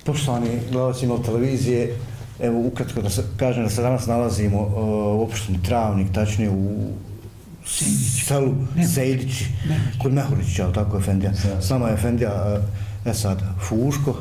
Poštovani gledalci Nove televizije, evo ukratko da kažem da se danas nalazimo u opštini Travnik, tačnije u selu Sejdići, kod Mehurića, ali tako Efendija. S nama je Efendija Esad Fuško.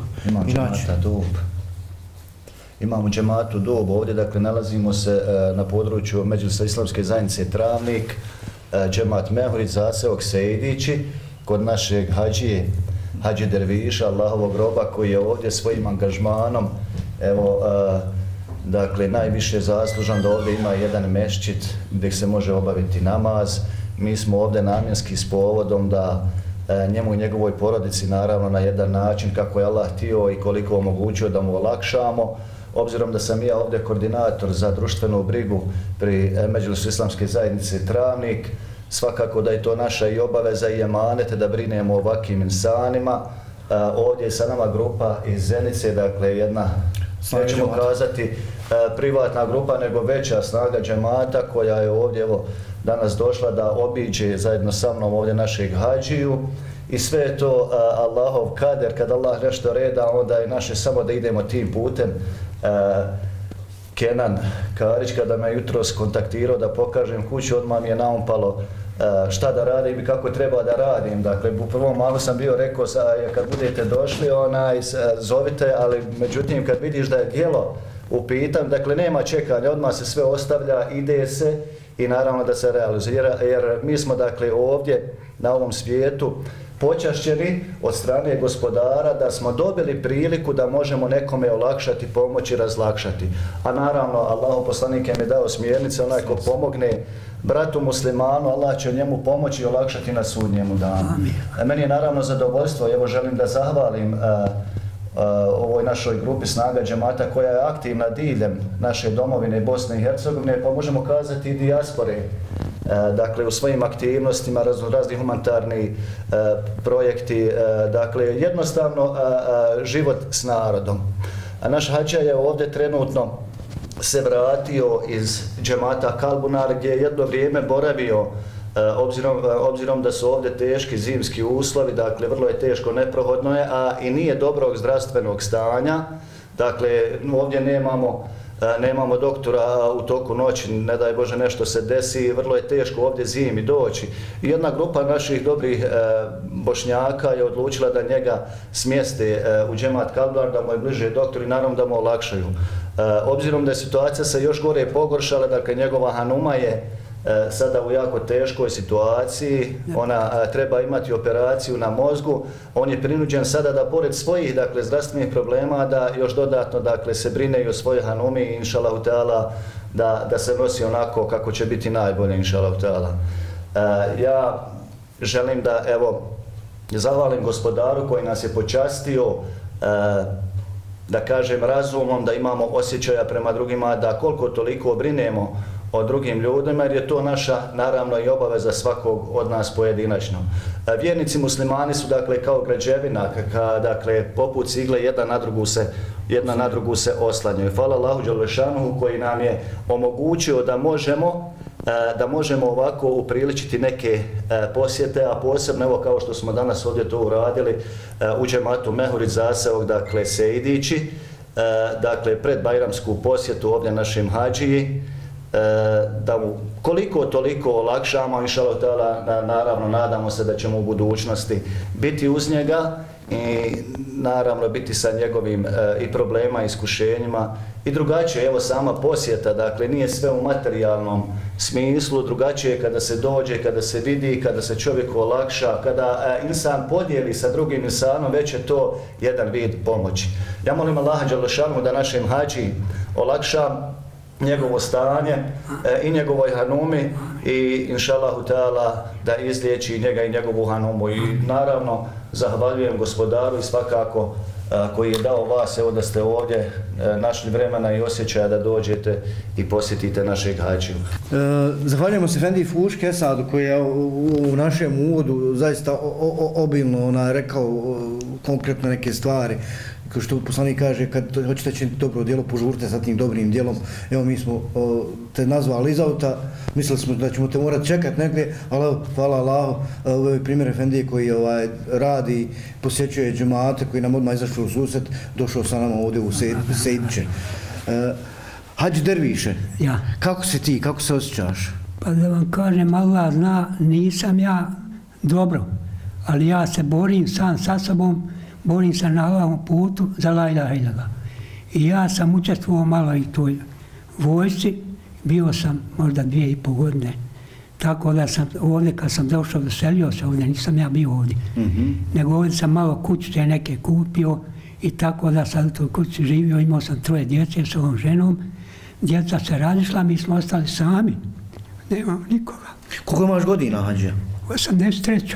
Imamo džematu Dob ovdje, dakle nalazimo se na području Međlisa Islamske zajednice Travnik, džemat Mehurić, zaseok Sejdići, kod našeg Hadži Derviša, Allahovog roba, koji je ovdje svojim angažmanom, evo, dakle, najviše zaslužan da ovdje ima jedan mešćid gdje se može obaviti namaz. Mi smo ovdje namjenski s povodom da njemu i njegovoj porodici, naravno, na jedan način kako je Allah htio i koliko omogućio da mu olakšamo. Obzirom da sam ja ovdje koordinator za društvenu brigu pri Međlisu Islamske zajednice Travnik, svakako da je to naša i obaveza i emanet da brinemo o ovakvim insanima. Ovdje je sa nama grupa iz Zenice, dakle jedna, nećemo kazati privatna grupa, nego veća snaga džemata koja je ovdje evo danas došla da obiđe zajedno sa mnom ovdje našeg hađiju. I sve je to Allahov kader, kad Allah nešto reda, onda je naše samo da idemo tim putem. Kenan Karić, kada me jutros kontaktirao da pokažem kuću, odmah mi je naumpalo šta da radim i kako treba da radim. Dakle, u prvom malo sam bio rekao, kad budete došli, zovite, ali međutim, kad vidiš da je djelo u pitanju, dakle, nema čekanja, odmah se sve ostavlja, ide se i naravno da se realizira, jer mi smo, dakle, ovdje na ovom svijetu počašćeni od strane gospodara da smo dobili priliku da možemo nekome olakšati, pomoći, razlakšati. A naravno, Allahov poslanik je mi dao smjernice, onaj ko pomogne bratu muslimanu, Allah će njemu pomoći i olakšati na sudnjemu danu. Meni je naravno zadovoljstvo, evo želim da zahvalim ovoj našoj grupi snaga džemata koja je aktivna diljem naše domovine Bosne i Hercegovine, pa možemo kazati i dijaspore. Dakle, u svojim aktivnostima, razni humanitarni projekti, dakle, jednostavno život s narodom. A naš hađija je ovdje trenutno se vratio iz džemata Kalbunar, gdje je jedno vrijeme boravio, obzirom da su ovdje teški zimski uslovi, dakle, vrlo je teško, neprohodno je, a i nije dobrog zdravstvenog stanja. Dakle, ovdje nemamo doktora u toku noći, ne daj Bože nešto se desi, vrlo je teško ovdje zimi doći. I jedna grupa naših dobrih Bošnjaka je odlučila da njega smjeste u džemat Kalbunar, da mu je bliže doktor i naravno da mu olakšaju. Obzirom da je situacija se još gore pogoršala, dakle njegova hanuma je sada u jako teškoj situaciji, ona treba imati operaciju na mozgu, on je prinuđen sada da pored svojih, dakle, zdravstvenih problema da još dodatno, dakle, se brine i o svojoj hanumi i inšalahu ta'ala da se nosi onako kako će biti najbolje, inšalahu ta'ala. Ja želim da, evo, zahvalim gospodaru koji nas je počastio, da kažem, razumom, da imamo osjećaja prema drugima, da koliko toliko brinemo o drugim ljudima, jer je to naša, naravno, i obaveza svakog od nas pojedinačno. Vjernici muslimani su, dakle, kao građevina, dakle, poput cigle, jedna na drugu se oslanjaju. Hvala Allahu Đelešanuhu koji nam je omogućio da možemo ovako upriličiti neke posjete, a posebno, evo, kao što smo danas ovdje to uradili, u džematu Mehurić, zaseok, dakle, Sejdići, dakle, pred bajramsku posjetu ovdje našem hađiji, da mu koliko toliko olakšamo, inšalahu ta'ala, naravno nadamo se da ćemo u budućnosti biti uz njega i naravno biti sa njegovim i problema, iskušenjima i drugačije. Evo, sama posjeta, dakle, nije sve u materijalnom smislu, drugačije kada se dođe, kada se vidi, kada se čovjeku olakša, kada insan podijeli sa drugim insanom, već je to jedan vid pomoći. Ja molim Allaha Đelešanu da našem hađi olakša njegovo stanje i njegovoj hanumi i inšalahu ta'ala da izliječi njega i njegovu hanumu. I naravno zahvaljujem gospodaru i svakako koji je dao vas, evo, da ste ovdje našli vremena i osjećaja da dođete i posjetite našeg hađiju. Zahvaljujemo se Efendiji Fuške Esadu koji je u našem uvodu zaista obilno rekao konkretno neke stvari kao što poslanik kaže, kad hoćete činiti dobro djelo, požurite sa tim dobrim djelom. Evo, mi smo te nazvali iz auta, mislili smo da ćemo te morati čekati negdje, ali hvala Allahu, ovaj primjer Efendije koji radi, posjećuje džemate, koji nam odmah izašao u susret, došao sa nama ovdje u Sejdiće. Hadži Derviše, kako si ti, kako se osjećaš? Pa da vam kažem, Allah zna, nisam ja dobro, ali ja se borim sam sa sobom, borim se na Allahovom putu za la ilaha illallah. I ja sam učestvovao malo i toj vojsci, bio sam možda 2,5 godine. Tako da sam ovdje, kad sam došao, doselio se ovdje, nisam ja bio ovdje. Nego ovdje sam malo kućice neke kupio i tako da sam u toj kući živio, imao sam 3 djece s ovom ženom. Djeca se razišla, mi smo ostali sami. Nemam nikoga. Koliko imaš godina, Hadžija? 83.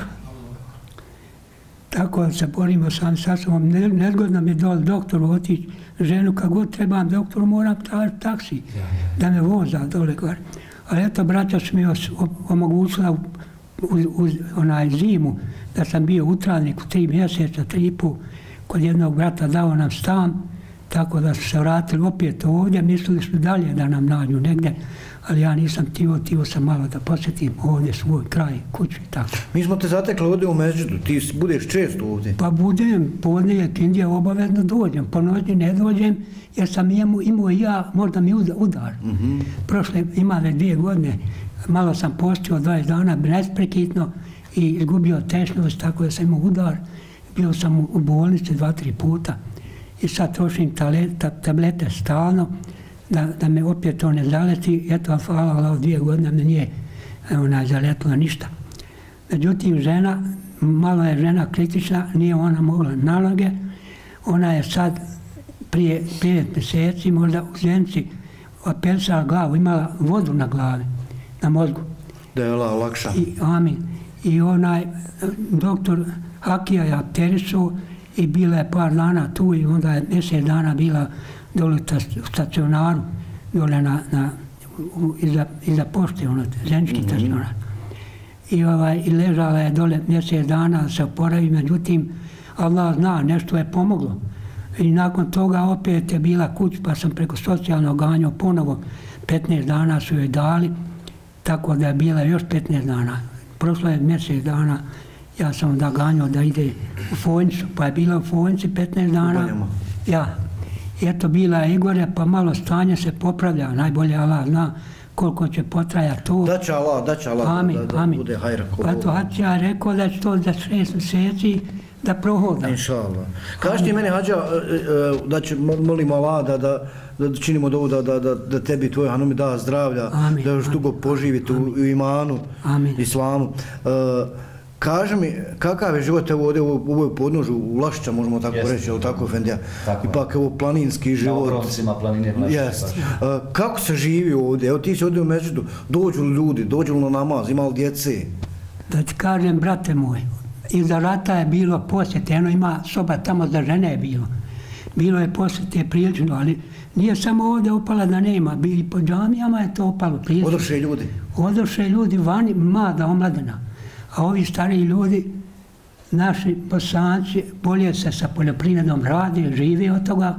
Tako da se borimo sami sa sobom. Nezgodno mi je dole doktoru otići ženu, kad god trebam doktoru, moram tražiti taksi da me voza dole gore. Ali eto, braća su mi omogućila uz onaj zimu da sam bio utravnik u 3 mjeseca, 3,5, kod jednog brata dao nam stan, tako da su se vratili opet ovdje, mislili su dalje da nam nađu negdje, ali ja nisam htio sam malo da posjetim ovdje svoj kraj, kuću i tako. Mi smo te zatekli ovdje u Međudu, ti budeš često ovdje? Pa budem, podnije kindije obavezno dođem, po noći ne dođem, jer sam imao i ja, možda mi udar. Prošle, ima već 2 godine, malo sam postio 20 dana nesprekitno i izgubio tešnost, tako da sam imao udar. Bio sam u bolnici 2-3 puta i sad trošim tablete stalno, da me opet to ne zaleti. Eto, hvala Allah, 2 godine me nije zaletilo ništa. Međutim, žena, malo je žena kritična, nije ona mogla na noge. Ona je sad prije 5 mjeseci možda u Zenici operisala glavu, imala vodu na glavi, na mozgu. Da je Allah lakša. Amin. I onaj doktor Hakija je opterisao i bila je par dana tu i onda je mjesec dana bila dole u stacionaru, dole iza pošte, Zenički stacionar. I ležala je dole mjesec dana da se oporavi, međutim, Allah zna, nešto je pomoglo. I nakon toga opet je bila kuć, pa sam preko socijalnog ganjao ponovo, 15 dana su joj dali, tako da je bila još 15 dana. Prošlo je mjesec dana, ja sam onda ganjao da ide u Fojnicu, pa je bila u Fojnici 15 dana. Ja. Eto, bila je Igore, pa malo stanje se popravlja, najbolje Allah zna koliko će potrajati to. Da će Allah da bude hajra. Pa to Hadžija je rekao da će to za 6 mjeseci da prohoda. Inša Allah. Kaži ti mene, Hadžija, da će, molimo Allah da činimo dovu da tebi i tvoj hanumi da zdravlja, da još dugo poživite u imanu, islamu. Kaži mi, kakav je život ovdje u ovoj podnožu, u Lašića, možemo tako reći, ali tako, Efendija? Ipak evo planinski život. Na obroncima planine Lašića. Kako se živi ovdje? Evo ti si ovdje u Međudu, dođu li ljudi, dođu li na namaz, ima li djece? Da ti kažem, brate moj, iza rata je bilo posjete, eno ima soba tamo za žene je bilo. Bilo je posjete prilično, ali nije samo ovdje opala da nema, i po džamijama je to opalo prilično. Odošli ljudi? Odošli ljudi vani, mlada, omladina. A ovi stariji ljudi, naši Bosanci, bolje se sa poljoprivredom radi, žive od toga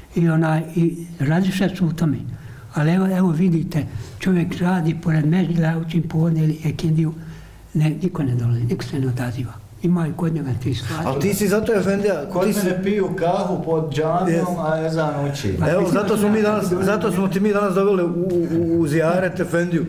i raziše su u tome. Ali evo vidite, čovjek radi pored Međila, učim podne ili ekindiju, niko ne dolazi, niko se ne odaziva. Imaju kod njega ti stvari. Ali ti si zato, Efendija... Kod mene piju kahu pod džamijom, a ezan uči. Evo, zato smo ti mi danas doveli u zijaret Efendiju.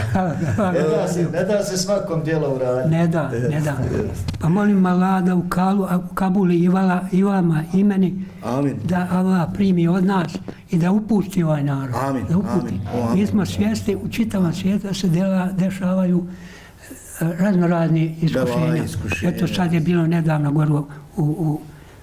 Ne da se svakom dijelu uraditi. Ne da. Pa molim Allah da u Kabuli i vama i meni, da Allah primi od nas i da upusti ovaj narod. Amin. Mi smo svjesni u čitavom svijetu da se dešavaju raznorazni iskušenja. Eto sad je bilo nedavno gore u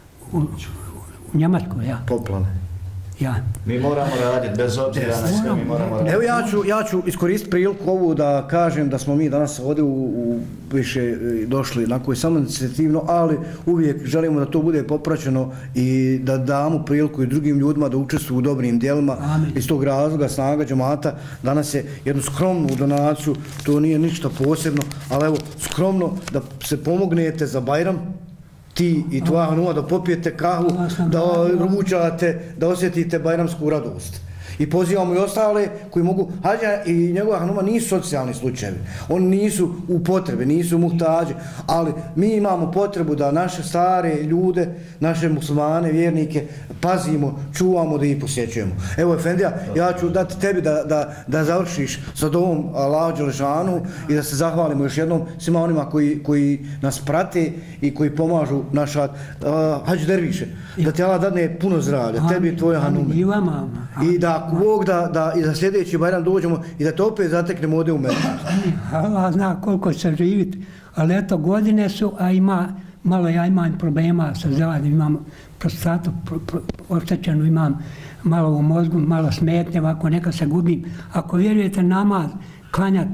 Njemačkoj. Poplave. Mi moramo raditi, bez obzira na sve mi moramo raditi. Evo ja ću iskoristiti priliku ovu da kažem da smo mi danas ovdje više došli onako i samo inicijativno, ali uvijek želimo da to bude popraćeno i da damo priliku i drugim ljudima da učestvuju u dobrim djelima. Iz tog razloga Snaga džemata danas je jednu skromnu donaciju, to nije ništa posebno, ali evo skromno da se pomognete za Bajram ti i tvoja hanuma da popijete kahu, da ručate, da osjetite bajramsku radost. I pozivamo i ostale koji mogu, hađa i njegova hanuma nisu socijalni slučajevi, oni nisu u potrebe, nisu muhtađi, ali mi imamo potrebu da naše stare ljude, naše muslimane, vjernike, pazimo, čuvamo da ih posjećujemo. Evo Efendija, ja ću dati tebi da završiš sa dovom Allahu Đelešanu i da se zahvalimo još jednom svima onima koji nas prate i koji pomažu naš rad. Hađi Derviše, da ti Allah dadne puno zdravlja, tebi i tvoje hanume. I da Bog da i za sljedeći Bajram dođemo i da te opet zateknemo ovdje u Medinu. Allah zna koliko će živjeti, ali eto godine su, a malo ja imam problema sa zdravljem, imam prostatu oštećenu, imam malo u mozgu, malo smetnje, ovako neka se gubim. Ako vjerujete namaz, klanjati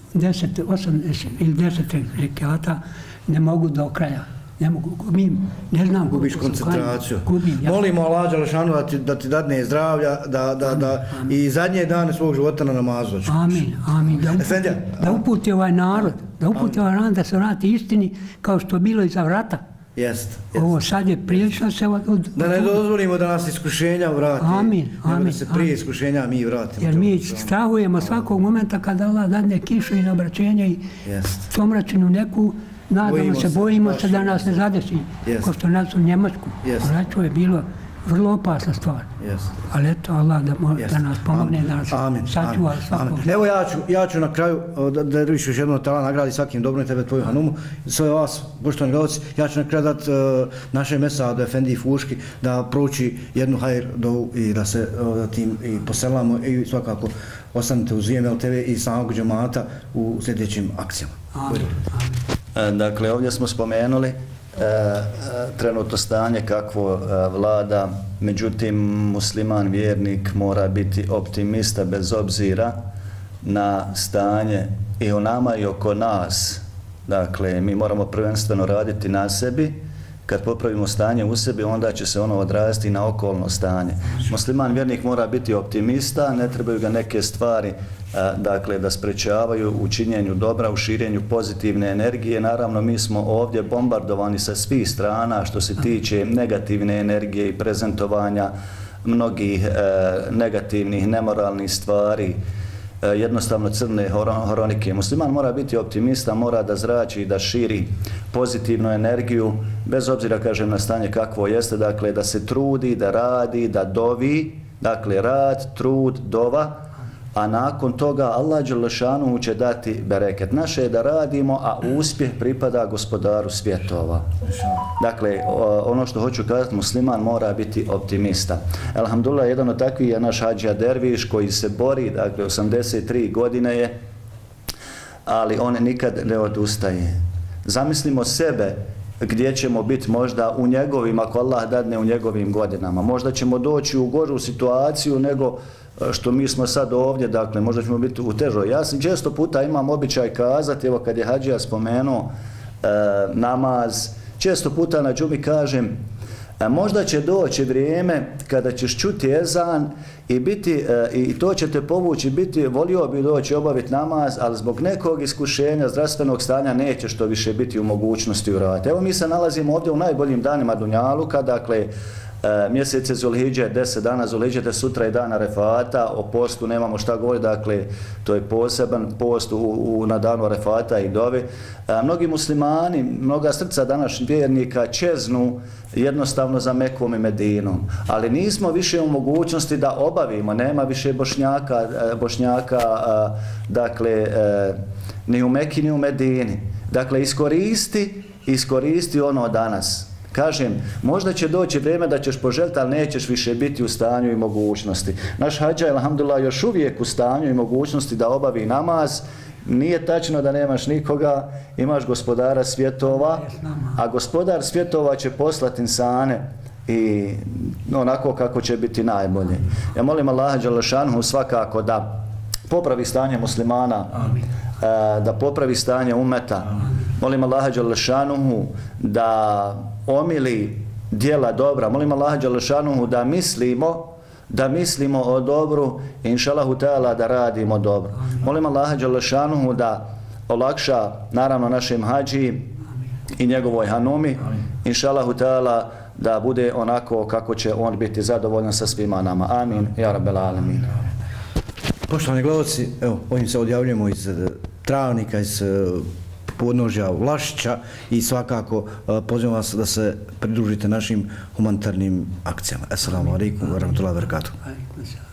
8 ili 10 rekata, ne mogu do kraja. Ne mogu, gubim, ne znam. Gubiš koncentraciju. Molimo Allah Đelešanu da ti dadne zdravlja, da i zadnje dane svog života na namazu. Amin. Da uputi ovaj narod, da se vrati istini kao što je bilo iza vrata. Jest. Ovo sad je prilično se... Da ne dozvolimo da nas iskušenja vrati. Amin. Da se prije iskušenja mi vratimo. Jer mi strahujemo svakog momenta kada Allah dadne kišu i naobraćenje i somračinu neku. Nadamo se, bojimo se da nas ne zadesi, ko što nas u Njemačku. Vraću je bilo vrlo opasna stvar. Ali eto, Allah da nas pomogne, da nas sačuva svakog. Evo ja ću na kraju, da Derviš još jednom tala nagradi svakim dobrom i tebe tvoju hanumu, sve vas, poštovani gledalci, ja ću na kraju dati naše mesa do Efendiji Fuški da prouči jednu hajr dovu i da se tim i poselamo i svakako ostanete uz VML TV i samog džemata u sljedećim akcijama. Dakle, ovdje smo spomenuli trenutno stanje kakvo vlada, međutim musliman vjernik mora biti optimista bez obzira na stanje i u nama i oko nas. Dakle, mi moramo prvenstveno raditi na sebi. Kad popravimo stanje u sebi, onda će se ono odraziti na okolno stanje. Musliman vjernik mora biti optimista, ne trebaju ga neke stvari dakle, da sprečavaju u činjenju dobra, u širenju pozitivne energije. Naravno, mi smo ovdje bombardovani sa svih strana što se tiče negativne energije i prezentovanja mnogih negativnih, nemoralnih stvari, jednostavno crne hronike. Musliman mora biti optimista, mora da zrači i da širi pozitivnu energiju, bez obzira, kažem, na stanje kakvo jeste, dakle, da se trudi, da radi, da dovi, dakle, rad, trud, dova, a nakon toga Allah Đelešanu će dati bereket. Naše je da radimo, a uspjeh pripada Gospodaru svjetova. Dakle, ono što hoću kazati, musliman mora biti optimista. Alhamdulillah, jedan od takvih je naš Hadžija Derviš koji se bori, dakle, 83 godine je, ali on nikad ne odustaje. Zamislimo sebe gdje ćemo biti možda u njegovim, ako Allah dadne u njegovim godinama. Možda ćemo doći u goru situaciju nego što mi smo sad ovdje, dakle, možda ćemo biti u težoj. Ja sam često puta imam običaj kazati, evo kad je Hadžija spomenuo namaz, često puta na džumi kažem, možda će doći vrijeme kada ćeš čuti ezan i biti, i to će te povući, biti, volio bi doći obaviti namaz, ali zbog nekog iskušenja, zdravstvenog stanja nećeš to više biti u mogućnosti uraditi. Evo mi se nalazimo ovdje u najboljim danima Dunjaluka, dakle, mjesece Zulhidže, 10 dana Zulhidže, sutra je dan Arefata, o postu nemamo šta govoriti, dakle, to je poseban post na danu Arefata i dove. Mnogi muslimani, mnoga srca današnjih vjernika čeznu jednostavno za Mekom i Medinom, ali nismo više u mogućnosti da obavimo, nema više Bošnjaka, dakle, ni u Meki ni u Medini. Dakle, iskoristi ono danas. Kažem, možda će doći vrijeme da ćeš poželjeti, ali nećeš više biti u stanju i mogućnosti. Naš Hadža je, alhamdulillah, još uvijek u stanju i mogućnosti da obavi namaz. Nije tačno da nemaš nikoga, imaš Gospodara svjetova, a Gospodar svjetova će poslati insane i onako kako će biti najbolje. Ja molim Allaha Đelešanu svakako da popravi stanje muslimana, da popravi stanje umeta. Molim Allaha Đelešanu da omili djela dobra. Molim Allaha Đelešanu da mislimo o dobru i inšalahu ta'ala da radimo dobro. Molim Allaha Đelešanu da olakša naravno našem hađi i njegovoj hanomi. Inša Allahu ta'ala da bude onako kako će on biti zadovoljan sa svima nama. Amin. Ja rabbel alemin. Poštovani gledalci, evo, ovim se odjavljujemo iz Travnika, iz podnožja Vlašića i svakako pozivam vas da se pridružite našim humanitarnim akcijama. Assalamu alaikum wa rahmatullahi wa barakatuh.